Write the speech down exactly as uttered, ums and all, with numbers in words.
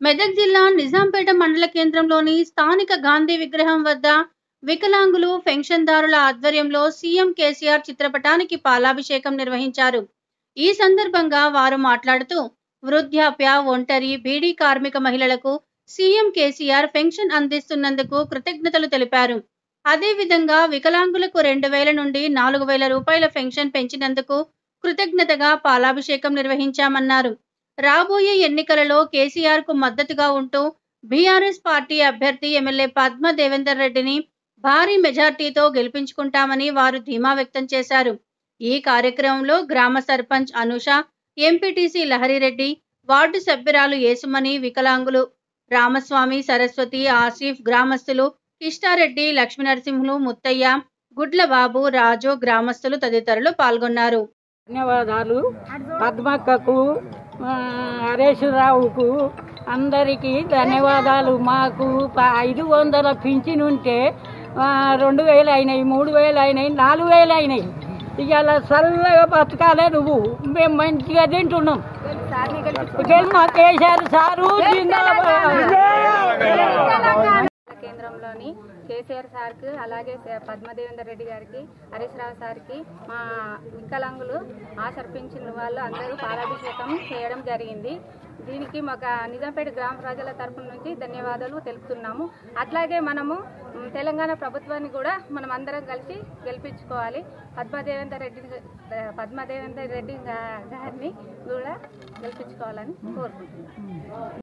మెదక్ జిల్లా నిజాంపేట మండల కేంద్రంలోని స్థానిక గాంధీ విగ్రహం వద్ద వికలాంగులు పెన్షన్దారుల ఆధ్వర్యంలో సీఎం కేసీఆర్ చిత్రపటానికి పాలాభిషేకం నిర్వహించారు. ఈ సందర్భంగా వారు మాట్లాడుతూ వృద్ధాప్య, ఒంటరి, బీడీ కార్మిక మహిళలకు సీఎం కేసీఆర్ పెన్షన్ అందిస్తున్నందుకు కృతజ్ఞతలు తెలిపారు. అదేవిధంగా వికలాంగులకు రెండు వేల నుండి నాలుగు వేల రూపాయల పెన్షన్ పెంచినందుకు కృతజ్ఞతగా పాలాభిషేకం నిర్వహించామన్నారు. రాబోయే ఎన్నికలలో కేసీఆర్ కు మద్దతుగా ఉంటూ బీఆర్ఎస్ పార్టీ అభ్యర్థి ఎమ్మెల్యే పద్మ దేవేందర్ రెడ్డిని భారీ మెజార్టీతో గెలిపించుకుంటామని వారు ధీమా వ్యక్తం చేశారు. ఈ కార్యక్రమంలో గ్రామ సర్పంచ్ అనూష, ఎంపీటీసీ లహరిరెడ్డి, వార్డు సభ్యురాలు యేసుమణి, వికలాంగులు రామస్వామి, సరస్వతి, ఆసిఫ్, గ్రామస్తులు కిష్టారెడ్డి, లక్ష్మీనరసింహులు, ముత్తయ్య, గుడ్లబాబు, రాజు, గ్రామస్తులు తదితరులు పాల్గొన్నారు. ధన్యవాదాలు పద్మక్కకు, హరేశ్వరరావుకు, అందరికీ ధన్యవాదాలు. మాకు ఐదు వందల పింఛన్ ఉంటే రెండు వేలు అయినాయి, మూడు వేలు అయినాయి, నాలుగు వేలు అయినాయి. ఇవాళ చల్లగా బతకాలే నువ్వు, మేము మంచిగా తింటున్నాం. కేసీఆర్ సారు కేంద్రంలోని కేసీఆర్ సార్కి, అలాగే పద్మదేవేందర్ రెడ్డి గారికి, హరీష్ రావు సార్కి, మా వికలాంగులు ఆశర్పించిన వాళ్ళు అందరూ పాలాభిషేకం చేయడం జరిగింది. దీనికి మాకు నిజాంపేట గ్రామ ప్రజల తరఫున నుంచి ధన్యవాదాలు తెలుపుతున్నాము. అట్లాగే మనము తెలంగాణ ప్రభుత్వాన్ని కూడా మనం అందరం కలిసి గెలిపించుకోవాలి. పద్మదేవేందర్ రెడ్డి పద్మదేవేందర్ రెడ్డి గారిని కూడా గెలిపించుకోవాలని కోరుకుంటున్నాం.